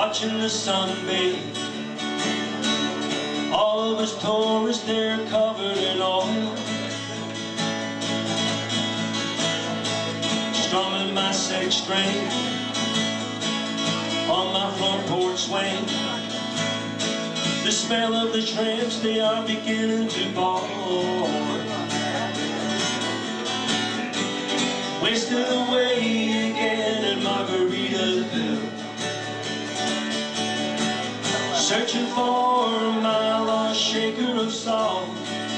watching the sun bathe. All of us tourists, they're covered in oil. Strumming my six string on my front porch swing. The smell of the tramps, they are beginning to ball. Wasted away again in Margaritaville, searching for my lost shaker of salt.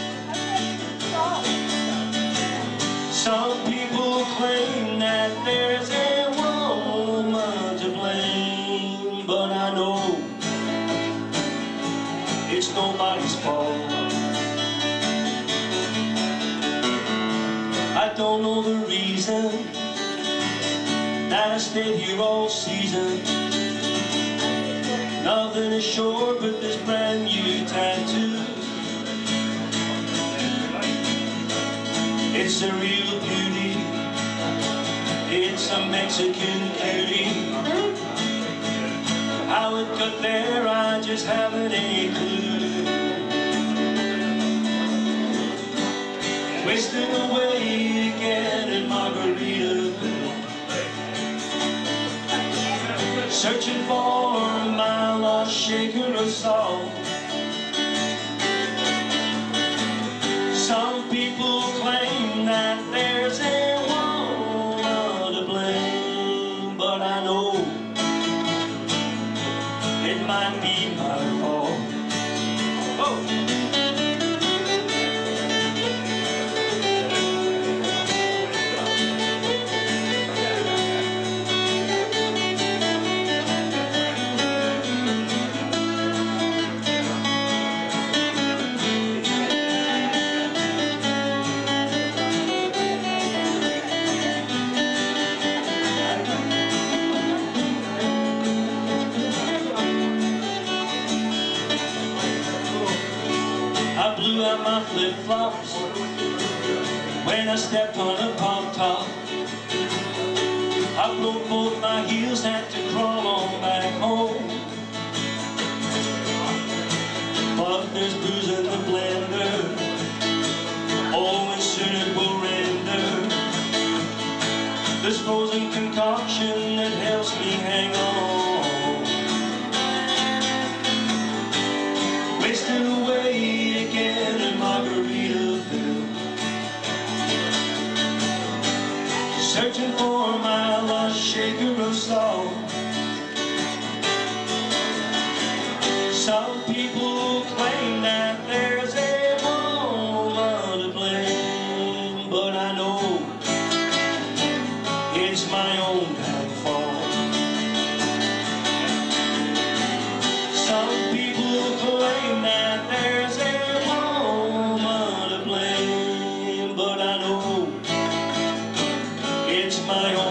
Some people claim that there's a woman to blame, but I know it's nobody's fault. I don't know the reason that I stayed here all season. Nothing is sure but this brand new tattoo. It's a real beauty, it's a Mexican cutie. How it got there, I just haven't a clue. Wasting away again in Margaritaville, searching for my lost shaker of salt. Some people claim that there's a woman to blame, but I know it might be my fault. Oh. I blew out my flip-flops when I stepped on a pump top. I broke both my heels, had to crawl on back home. But there's booze in the blender, oh, and soon it will render. This frozen concoction that helps me hang on. Wasting away again in Margaritaville, searching for my lost shaker of salt. Some people claim that there's a woman to blame, but I know it's my own downfall. Some people claim that there's a woman to blame, but I know it's my own